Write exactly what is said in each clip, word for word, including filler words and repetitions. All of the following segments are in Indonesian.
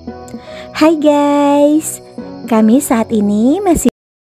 Hai guys, kami saat ini masih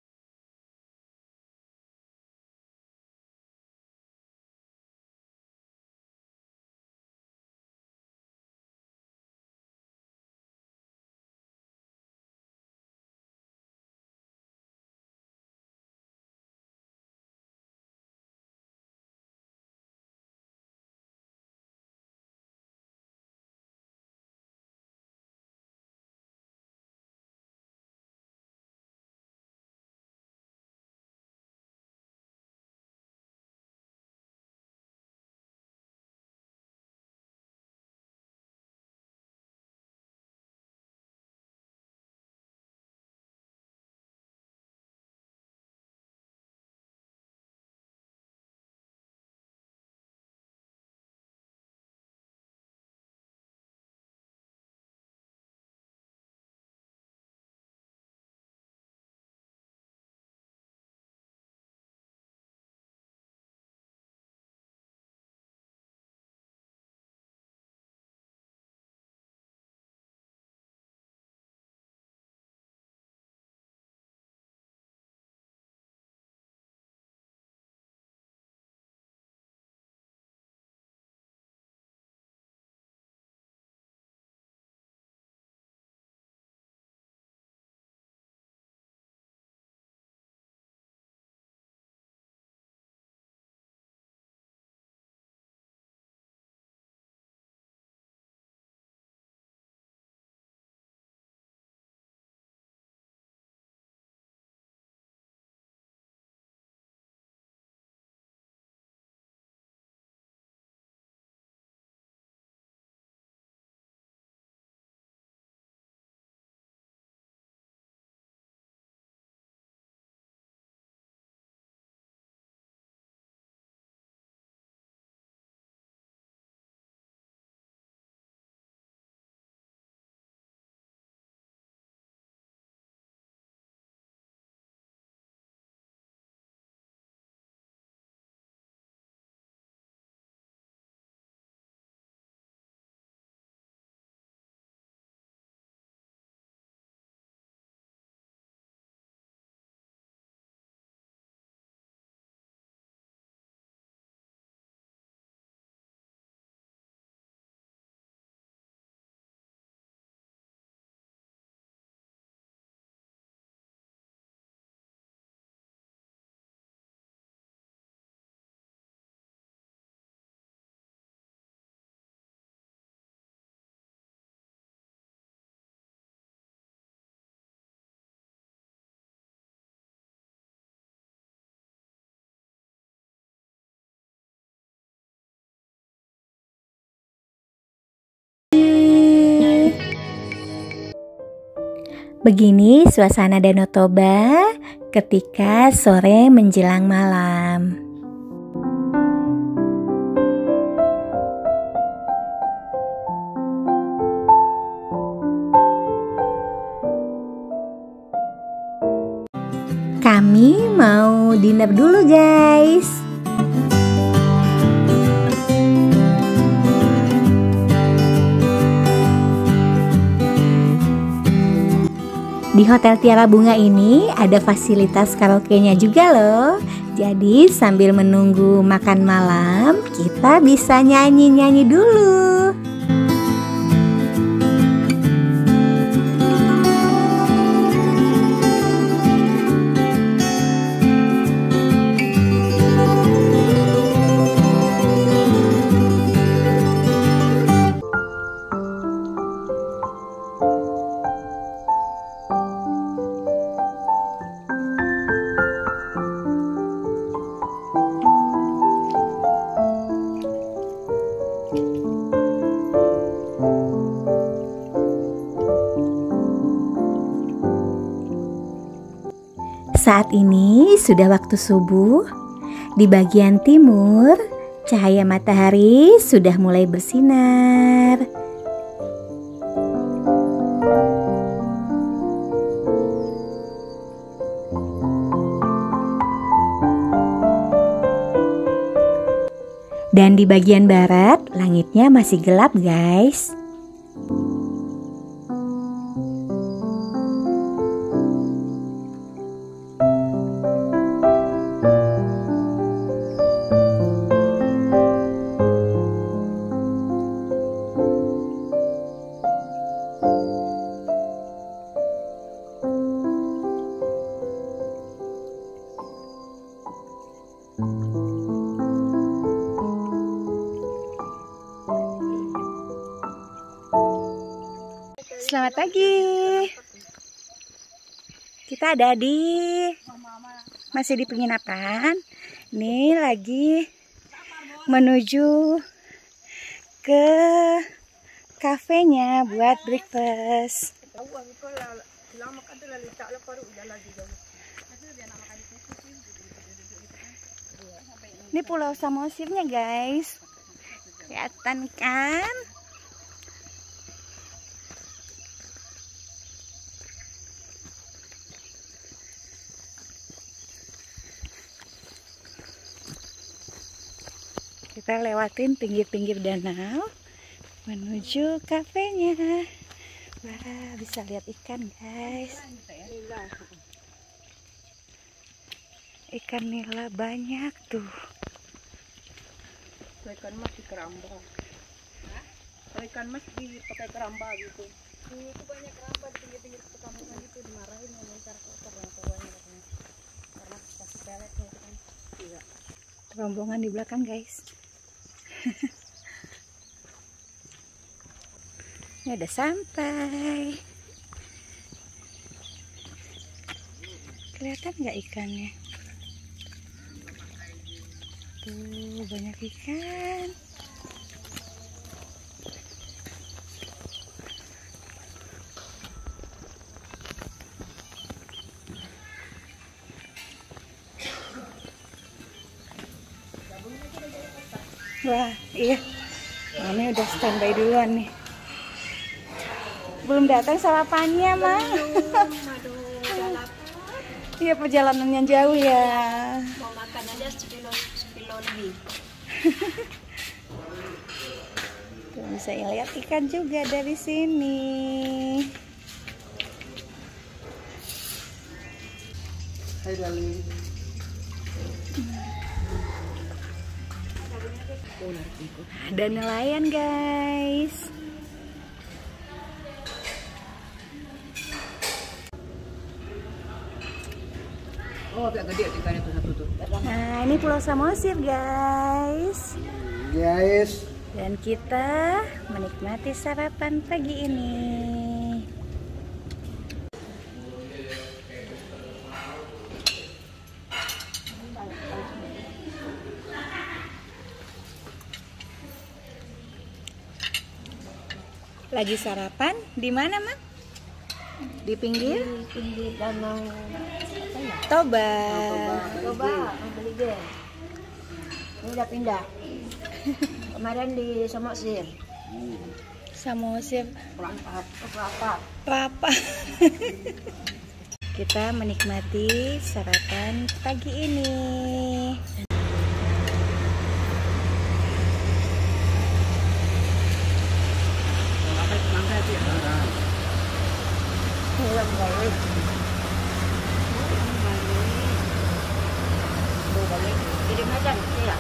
begini suasana Danau Toba ketika sore menjelang malam. Kami mau dinner dulu guys. Di Hotel Tiara Bunga ini ada fasilitas karaoke-nya juga loh. Jadi sambil menunggu makan malam, kita bisa nyanyi-nyanyi dulu. Saat ini sudah waktu subuh. Di bagian timur, cahaya matahari sudah mulai bersinar. Dan di bagian barat, langitnya masih gelap, guys. Selamat pagi. Kita ada di masih di penginapan. Nih lagi menuju ke kafenya buat breakfast. Ini Pulau Samosirnya guys. Kelihatan kan? Kita lewatin pinggir-pinggir danau menuju kafenya. Wah, bisa lihat ikan guys. Ikan nila banyak tuh. Ikan mas di keramba. Ikan mas di pakai keramba gitu. Itu banyak keramba di pinggir-pinggir perkampungan itu, dimarahin sama ikan kotor yang tuanya katanya. Karena kasih pelet gitu kan. Iya. Rombongan di belakang guys. Ini udah sampai. Kelihatan nggak ikannya? Tuh banyak ikan. Wah, iya. Mami udah standby duluan nih. Belum datang sarapannya, Mak. Iya, perjalanannya jauh ya. Mau makan aja sekilo sekilo lebih. Tuh, bisa lihat ikan juga dari sini. Hai darling. Ada nelayan guys. Oh, agak gede ikan itu satu tuh. Nah, ini Pulau Samosir guys. Guys. Dan kita menikmati sarapan pagi ini. Lagi sarapan di mana, Mak? Di pinggir? Di pinggir danau Toba. Toba, beli deh. Ini udah pindah. Kemarin di Samosir. Samosir. Perangkap, perangkap. Rapa. Kita menikmati sarapan pagi ini. Jadi macam ya.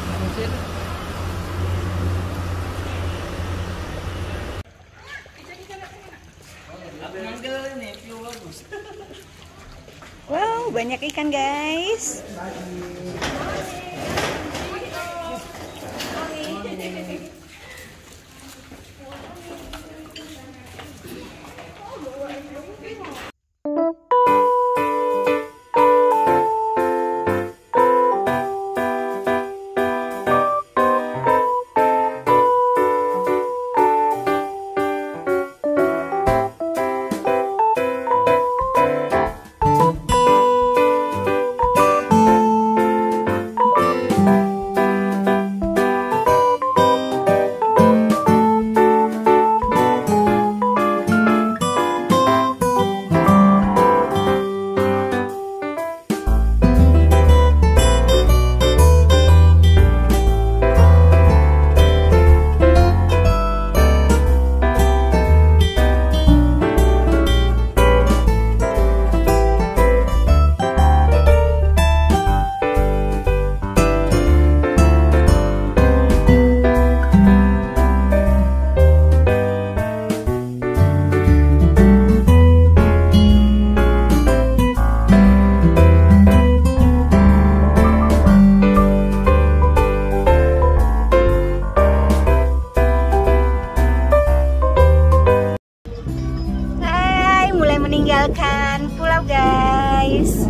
Wow, banyak ikan guys. meninggalkan pulau, guys.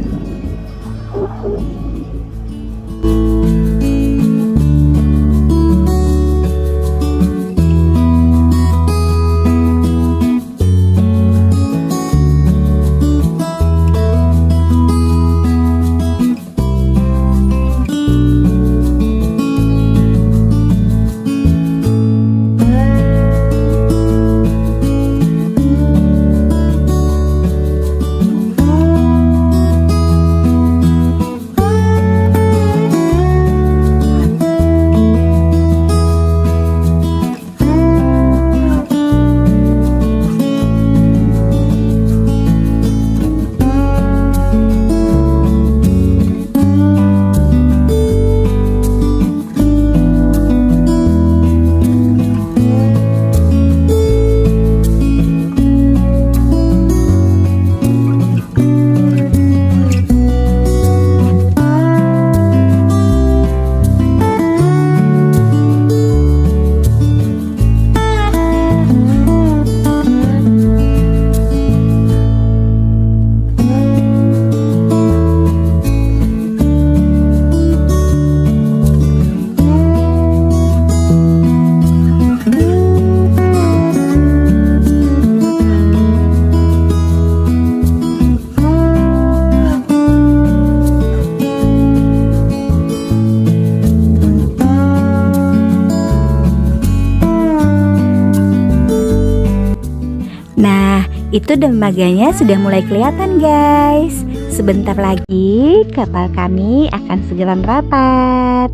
Nah, itu dermaganya sudah mulai kelihatan, guys. Sebentar lagi kapal kami akan segera merapat.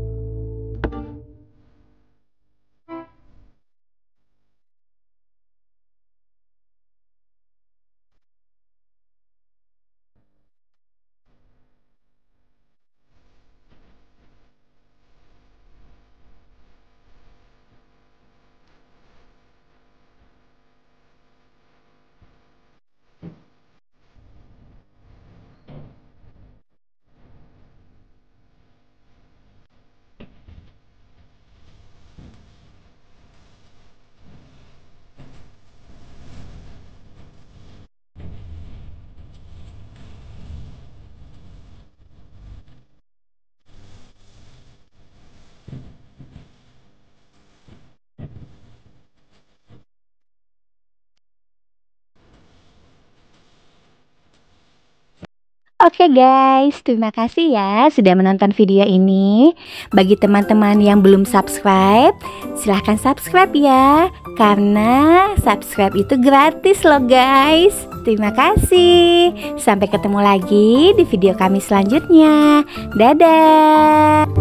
Oke guys, terima kasih ya sudah menonton video ini. Bagi teman-teman yang belum subscribe, silahkan subscribe ya. Karena subscribe itu gratis loh guys. Terima kasih. Sampai ketemu lagi di video kami selanjutnya. Dadah.